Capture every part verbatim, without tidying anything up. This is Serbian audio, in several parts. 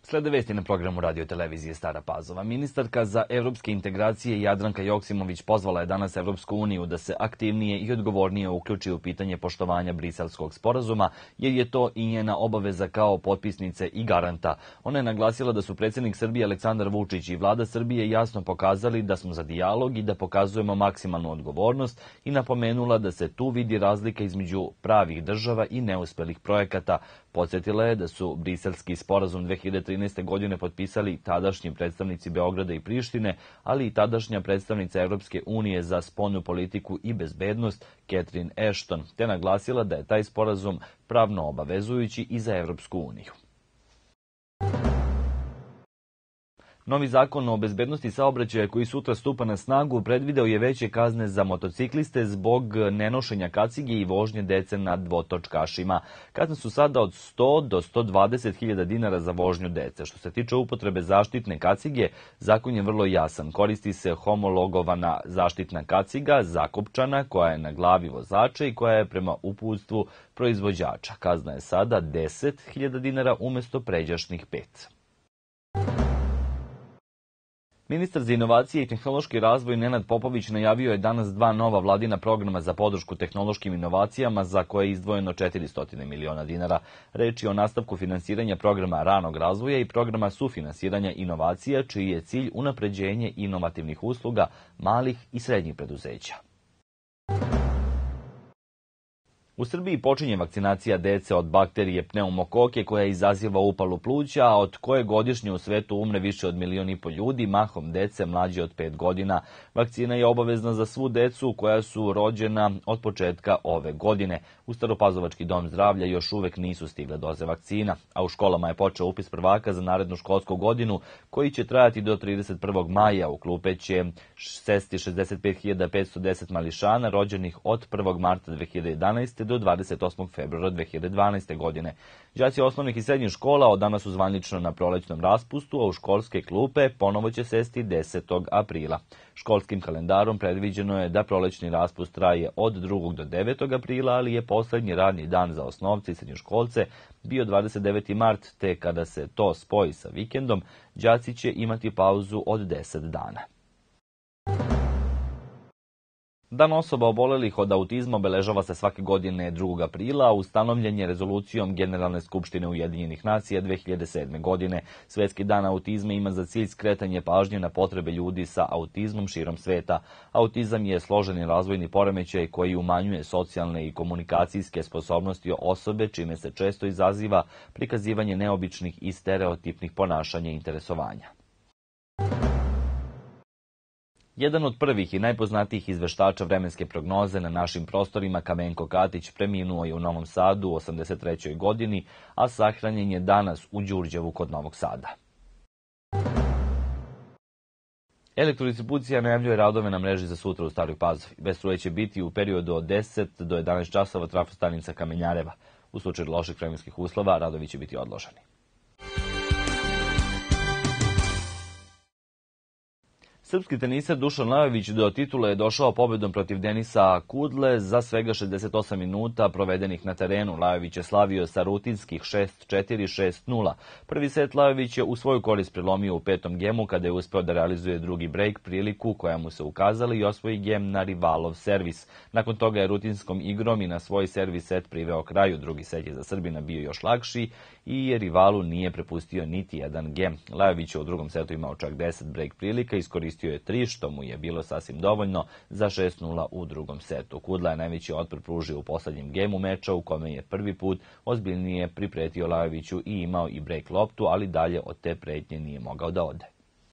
Slede vesti na programu radio televizije Stara Pazova. Ministarka za evropske integracije Jadranka Joksimović pozvala je danas Evropsku uniju da se aktivnije i odgovornije uključi u pitanje poštovanja Briselskog sporazuma, jer je to i njena obaveza kao potpisnice i garanta. Ona je naglasila da su predsjednik Srbije Aleksandar Vučić i vlada Srbije jasno pokazali da smo za dijalog i da pokazujemo maksimalnu odgovornost i napomenula da se tu vidi razlika između pravih država i neuspelih projekata. Podsjetila je da su Briselski sporazum dve hiljade trinaeste. godine potpisali tadašnji predstavnici Beograda i Prištine, ali i tadašnja predstavnica Evropske unije za spoljnu politiku i bezbednost Catherine Ashton, te naglasila da je taj sporazum pravno obavezujući i za Evropsku uniju. Novi zakon o bezbednosti saobraćaja koji sutra stupa na snagu predvideo je veće kazne za motocikliste zbog nenošenja kacige i vožnje dece na dvotočkašima. Kazne su sada od sto do sto dvadeset hiljada dinara za vožnju dece. Što se tiče upotrebe zaštitne kacige, zakon je vrlo jasan. Koristi se homologovana zaštitna kaciga, zakopčana, koja je na glavi vozača i koja je prema uputstvu proizvođača. Kazna je sada deset hiljada dinara umjesto pređašnjih pet. Ministar za inovacije i tehnološki razvoj Nenad Popović najavio je danas dva nova vladina programa za podršku tehnološkim inovacijama za koje je izdvojeno četiristo miliona dinara. Reč je o nastavku finansiranja programa ranog razvoja i programa sufinansiranja inovacija, čiji je cilj unapređenje inovativnih usluga malih i srednjih preduzeća. U Srbiji počinje vakcinacija dece od bakterije pneumokoke koja izaziva upalu pluća, a od koje godišnje u svetu umre više od milion i po ljudi, mahom dece mlađe od pet godina. Vakcina je obavezna za svu decu koja su rođena od početka ove godine. U Staropazovački dom zdravlja još uvek nisu stigle doze vakcina, a u školama je počeo upis prvaka za narednu školsku godinu koji će trajati do trideset prvog maja. U klupe će sesti šezdeset pet hiljada petsto deset mališana rođenih od prvog marta dve hiljade jedanaeste. do dvadeset osmog februara dve hiljade dvanaeste. godine. Đaci osnovnih i srednjih škola od danas su zvanično na prolećnom raspustu, a u školske klupe ponovo će sesti desetog aprila. Školskim kalendarom predviđeno je da prolećni raspust traje od drugog do devetog aprila, ali je poslednji radni dan za osnovce i srednjoškolce bio dvadeset deveti mart, te kada se to spoji sa vikendom, đaci će imati pauzu od deset dana. Dan osoba obolelih od autizma obeležava se svake godine drugog aprila, a ustanovljen je rezolucijom Generalne skupštine Ujedinjenih nacija dve hiljade sedme. godine. Svetski dan autizma ima za cilj skretanje pažnje na potrebe ljudi sa autizmom širom sveta. Autizam je složeni razvojni poremećaj koji umanjuje socijalne i komunikacijske sposobnosti osobe, čime se često izaziva prikazivanje neobičnih i stereotipnih ponašanja i interesovanja. Jedan od prvih i najpoznatijih izveštača vremenske prognoze na našim prostorima, Kamenko Katić, preminuo je u Novom Sadu u osamdeset trećoj. godini, a sahranjen je danas u Đurđevu kod Novog Sada. Elektrodistribucija najavljuje radove na mreži za sutra u Staroj Pazovi. Bez struje će biti u periodu od deset do jedanaest časova trafostanica Kamenjareva. U slučaju loših vremenskih uslova radovi će biti odloženi. Srpski teniser Dušan Lajović do titule je došao pobedom protiv Denisa Kudle za svega šezdeset osam minuta provedenih na terenu. Lajović je slavio sa rutinskih šest četiri šest nula. Prvi set Lajović je u svoju korist prelomio u petom gemu kada je uspeo da realizuje drugi brejk, priliku koja mu se ukazala i osvoji gem na rivalov servis. Nakon toga je rutinskom igrom i na svoj servis set priveo kraju. Drugi set je za Srbina bio još lakši i rivalu nije prepustio niti jedan gem. Lajović je u drugom setu imao čak deset brejk prilika, iskoristio je tri, što mu je bilo sasvim dovoljno za šest nula u drugom setu. Kudla je najveći otpor pružio u poslednjem gemu meča, u kome je prvi put ozbiljnije pripretio Lajoviću i imao i brejk loptu, ali dalje od te pretnje nije mogao da ode.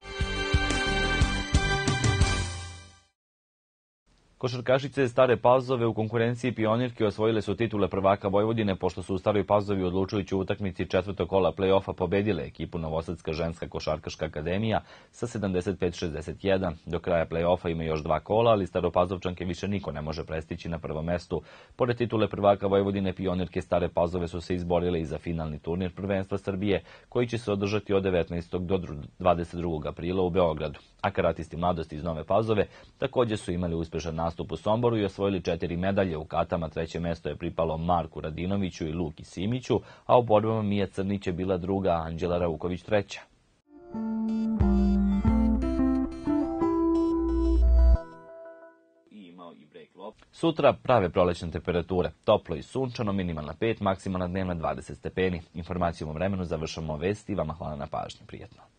Košarkašice Stare Pazove u konkurenciji Pionirke osvojile su titule prvaka Vojvodine pošto su u Staroj Pazovi u odlučujućoj utakmici četvrtog kola play-offa pobedile ekipu Novosadska ženska košarkaška akademija sa sedamdeset pet šezdeset jedan. Do kraja play-offa ima još dva kola, ali Staropazovčanke više niko ne može prestići na prvom mestu. Pored titule prvaka Vojvodine, Pionirke Stare Pazove su se izborile i za finalni turnir prvenstva Srbije, koji će se održati od devetnaestog do dvadeset drugog aprila u Beogradu. A karatisti mladosti iz Nove Pazove također su imali uspešan nastup u Somboru i osvojili četiri medalje. U katama treće mesto je pripalo Marku Radinoviću i Luki Simiću, a u borbama Mija Crnić je bila druga, Anđela Rauković treća. Sutra prave prolećne temperature, toplo i sunčano, minimalna pet, maksimalna dnevna dvadeset stepeni. Informacijom o vremenu završamo vesti, vama hvala na pažnji, prijetno.